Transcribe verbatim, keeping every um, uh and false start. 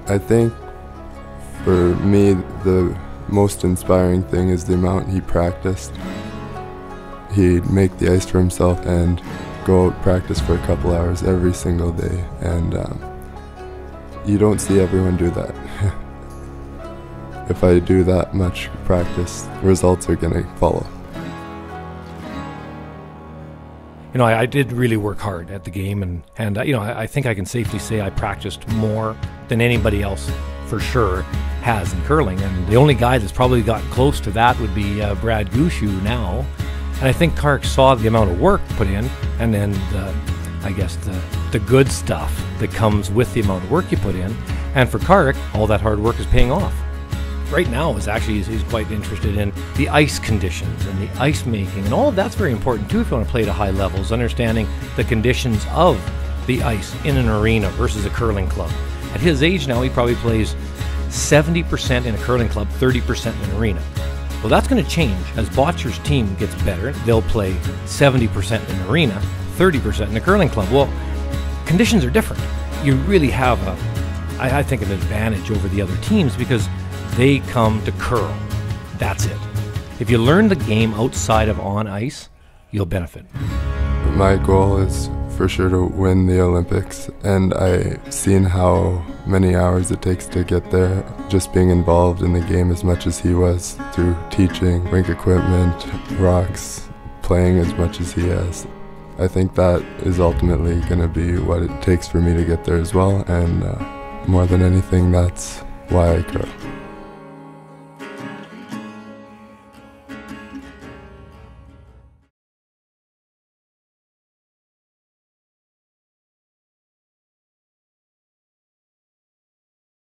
I think for me the most inspiring thing is the amount he practiced. He'd make the ice for himself and go out practice for a couple hours every single day, and um, you don't see everyone do that. If I do that much practice, results are going to follow. You know, I, I did really work hard at the game, and, and uh, you know, I, I think I can safely say I practiced more than anybody else, for sure, has in curling. And the only guy that's probably got close to that would be uh, Brad Gushue now. And I think Karrick saw the amount of work put in, and then the, I guess the, the good stuff that comes with the amount of work you put in. And for Karrick, all that hard work is paying off. Right now is actually he's, he's quite interested in the ice conditions and the ice making, and all of that's very important too if you want to play at a high level, is understanding the conditions of the ice in an arena versus a curling club. At his age now, he probably plays seventy percent in a curling club, thirty percent in an arena. Well, that's going to change as Botcher's team gets better. They'll play seventy percent in an arena, thirty percent in a curling club. Well, conditions are different. You really have, a, I, I think, an advantage over the other teams because they come to curl. That's it. If you learn the game outside of on ice, you'll benefit. My goal is for sure to win the Olympics, and I've seen how many hours it takes to get there, just being involved in the game as much as he was through teaching, rink equipment, rocks, playing as much as he has. I think that is ultimately going to be what it takes for me to get there as well, and uh, more than anything, that's why I curl.